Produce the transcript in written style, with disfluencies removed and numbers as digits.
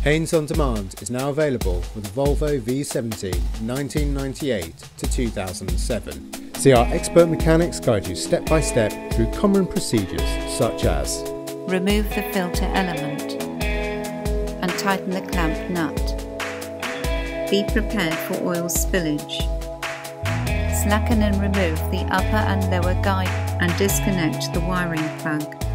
Haynes On Demand is now available with the Volvo V70 1998 to 2007. See our expert mechanics guide you step by step through common procedures such as remove the filter element and tighten the clamp nut. Be prepared for oil spillage. Slacken and remove the upper and lower guide and disconnect the wiring plug.